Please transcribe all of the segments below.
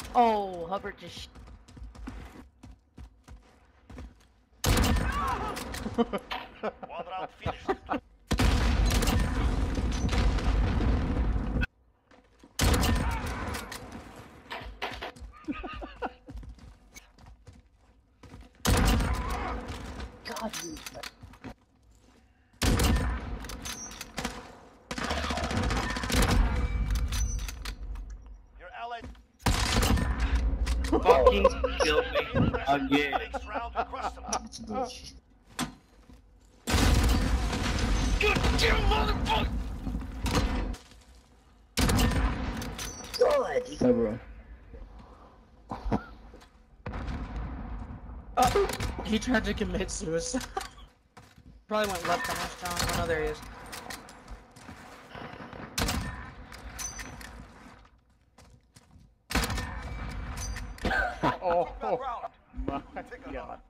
Oh, Hubbard just. One round finished. God, you. Your ally Fucking killed me again. next round across them. Goddamn motherfucker! Good. Hey, bro. He tried to commit suicide. Probably went left on us, John. Oh, there he is. Oh Round. my Take god.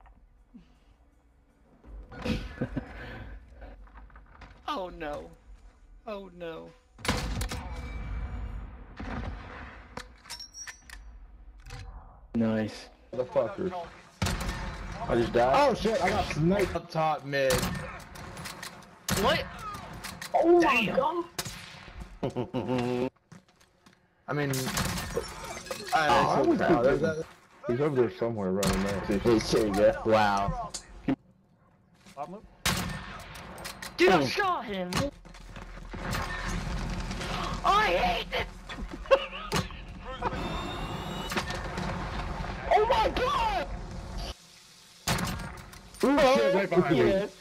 Oh no. Oh no. Nice. Motherfuckers. I just died. Oh shit, I got sniped. Up top mid. What? Oh Damn. my god. I mean, I was thinking- he's over there somewhere running there. There you go. Wow. Bottom loop. Dude, I shot him. I hate this. Oh my god! Ooh, shit, right behind me.